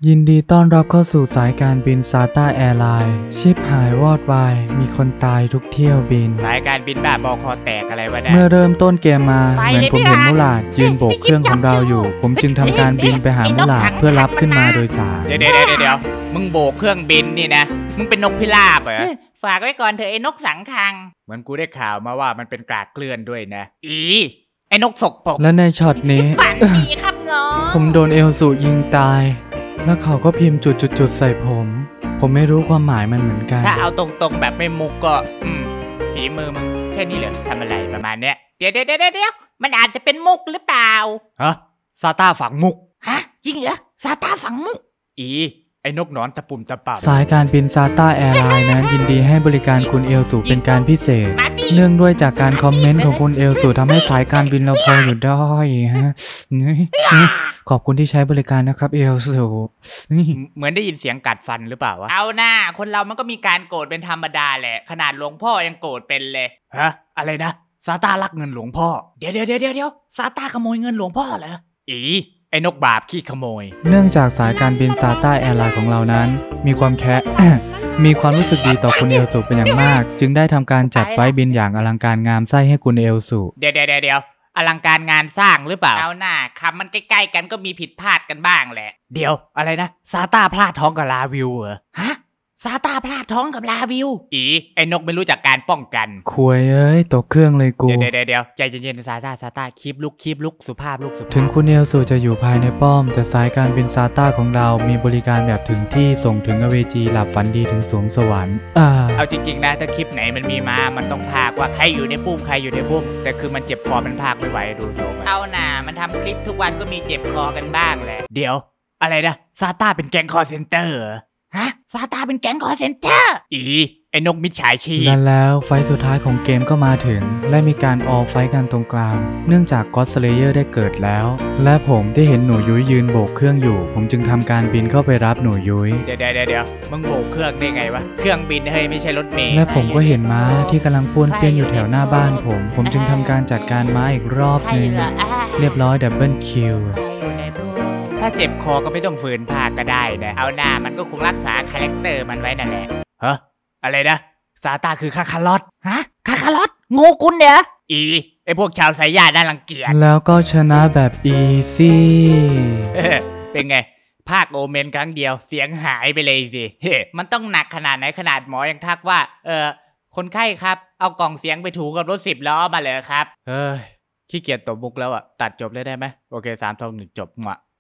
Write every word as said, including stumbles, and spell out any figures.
ยินดีต้อนรับเข้าสู่สายการบินซาต้าแอร์ไลน์ชิปหายวอดวายมีคนตายทุกเที่ยวบินสายการบินแบบบอคอแตกอะไรวะเนี่ยเมื่อเริ่มต้นเกมมาเหมือนผมเห็นมูหลาดยืนโบกเครื่องของเราอยู่ผมจึงทำการบินไปหามูหลาดเพื่อรับขึ้นมาโดยสารเดี๋ยวเดี๋ยวเดี๋ยวมึงโบกเครื่องบินนี่นะมึงเป็นนกพิราบเหรอฝากไว้ก่อนเถอะไอ้นกสังคังเหมือนกูได้ข่าวมาว่ามันเป็นกลากเกลื่อนด้วยนะอีไอ้นกสกปรกและในช็อตนี้ฝันดีครับน้องผมโดนเอลสูยิงตายแล้วเขาก็พิมพ์จุดๆๆใส่ผมผมไม่รู้ความหมายมันเหมือนกันถ้าเอาตรงๆแบบไม่มุกก็อืมฝีมือมึงแค่นี้เหรอทำอะไรประมาณเนี้ยเดี๋ยวเดี๋ยวเดี๋ยวเดี๋ยวมันอาจจะเป็นมุกหรือเปล่าฮะซาต้าฝังมุกฮะจริงเหรอซาต้าฝังมุกอีไอ้นกหนอนตะปุ่มตะป่าสายการบินซาต้าแอร์ไลน์นั้นยินดีให้บริการคุณเอลสูเป็นการพิเศษเนื่องด้วยจากการคอมเมนต์ของคุณเอลสูทำให้สายการบินเราพออยู่ได้ฮะขอบคุณที่ใช้บริการนะครับเอลสูเหมือนได้ยินเสียงกัดฟันหรือเปล่าวะเอาหน้าคนเรามันก็มีการโกรธเป็นธรรมดาแหละขนาดหลวงพ่อยังโกรธเป็นเลยฮะอะไรนะซาต้าลักเงินหลวงพ่อเดี๋ยวเดี๋ยวเดี๋ยวเดี๋ยวซาต้าขโมยเงินหลวงพ่อเหรออีไอ้นกบาปขี้ขโมยเนื่องจากสายการบินซาต้าแอร์ไลน์ของเรานั้นมีความแค่ มีความรู้สึกดีต่อคุณเอลสูเป็นอย่างมากจึงได้ทำการจัดไฟล์บินอย่างอลังการงามไส้ให้คุณเอลสูเดี๋ยวเดี๋ยวเดี๋ยวอลังการงานสร้างหรือเปล่าเอาหน้าคำมันใกล้ๆกันก็มีผิดพลาดกันบ้างแหละเดี๋ยวอะไรนะซาต้าพลาดท้องกับลาวิวเหรอฮะซาต้าพลาดท้องกับลาวิวอีไอ้นกไม่รู้จักการป้องกันคุยเอ้ยตกเครื่องเลยกูเดี๋ยวเดี๋ยวเดี๋ยวใจเย็นๆซาต้าซาต้าคีบลุกคีบลุกสุภาพลุกสุภาพถึงคุณเอลสูจะอยู่ภายในป้อมแต่สายการบินซาต้าของเรามีบริการแบบถึงที่ส่งถึงอเวจีหลับฝันดีถึงสวงสวรรค์อ่าเอาจริงๆนะถ้าคลิปไหนมันมีมามันต้องพากว่าใครอยู่ในปุ้มใครอยู่ในปุ้มแต่คือมันเจ็บคอมันพากไม่ไหวดูโซ่เอาหน่ามันทำคลิปทุกวันก็มีเจ็บคอกันบ้างแหละเดี๋ยวอะไรนะซาต้าเป็นแก๊งคอเซ็นเตอร์ฮะซาต้าเป็นแก๊งคอเซ็นเตอร์อีไอ้นกมิจฉาชีพนั่นแล้วไฟสุดท้ายของเกมก็มาถึงและมีการออลไฟกันตรงกลางเนื่องจากก็อดสเลเยอร์ได้เกิดแล้วและผมได้เห็นหนูยุ้ยยืนโบกเครื่องอยู่ผมจึงทำการบินเข้าไปรับหนูยุ้ยเดี๋ยวเดี๋ยวเดี๋ยวมึงโบกเครื่องได้ไงวะเครื่องบินเฮ้ยไม่ใช่รถเมล์และผมก็เห็นม้าที่กำลังป้วนเปี้ยนอยู่แถวหน้าบ้านผมผมจึงทำการจัดการม้าอีกรอบนึงเรียบร้อยดับเบิลคิวถ้าเจ็บคอก็ไม่ต้องฝืนพากก็ได้นะเอาหน้ามันก็คงรักษาคาแรคเตอร์มันไว้นั่นแหละฮะอะไรนะซาต้าคือคาคาลอตฮะคาคาลอตงูกุนเด้ออีไอพวกชาวสายญาติน่ารังเกียจแล้วก็ชนะแบบอีซี่เป็นไงภาคโอเมนครั้งเดียวเสียงหายไปเลยสิมันต้องหนักขนาดไหนขนาดหมอยังทักว่าเออคนไข้ครับเอากล่องเสียงไปถูกับรถสิบล้อมาเลยครับเฮ้ยขี้เกียจตบมุกแล้วอ่ะตัดจบเลยได้ไหมโอเคสามทองหนึ่งจบงะ